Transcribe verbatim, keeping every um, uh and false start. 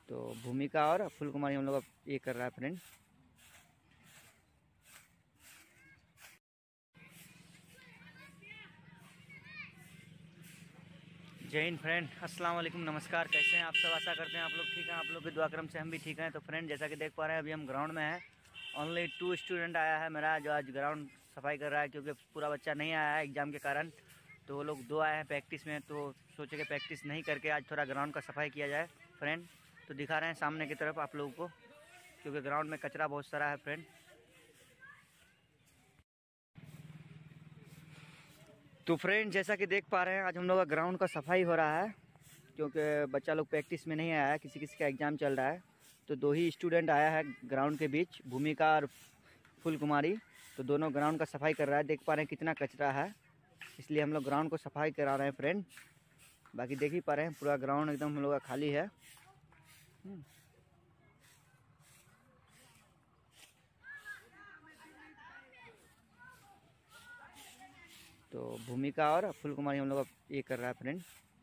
तो भूमिका और फुल कुमारी हम लोग ये कर रहा है फ्रेंड। जय हिंद फ्रेंड, अस्सलाम वालेकुम, नमस्कार। कैसे हैं आप सब? आशा करते हैं आप लोग ठीक हैं। आप लोग के दुआ करम से हम भी ठीक हैं। तो फ्रेंड, जैसा कि देख पा रहे हैं अभी हम ग्राउंड में हैं। ओनली टू स्टूडेंट आया है मेरा, जो आज ग्राउंड सफाई कर रहा है, क्योंकि पूरा बच्चा नहीं आया है एग्ज़ाम के कारण। तो वो लोग दो आए हैं प्रैक्टिस में, तो सोचे कि प्रैक्टिस नहीं करके आज थोड़ा ग्राउंड का सफाई किया जाए फ्रेंड। तो दिखा रहे हैं सामने की तरफ आप लोगों को, क्योंकि ग्राउंड में कचरा बहुत सारा है फ्रेंड। तो फ्रेंड, जैसा कि देख पा रहे हैं आज हम लोग का ग्राउंड का सफाई हो रहा है, क्योंकि बच्चा लोग प्रैक्टिस में नहीं आया है, किसी किसी का एग्ज़ाम चल रहा है। तो दो ही स्टूडेंट आया है ग्राउंड के बीच, भूमिका और फुल कुमारी। तो दोनों ग्राउंड का सफाई कर रहा है। देख पा रहे हैं कितना कचरा है, इसलिए हम लोग ग्राउंड को सफाई करा रहे हैं फ्रेंड। बाकी देख ही पा रहे हैं पूरा ग्राउंड एकदम हम लोग का खाली है। तो भूमिका और फुल कुमारी हम लोग ये कर रहा है फ्रेंड।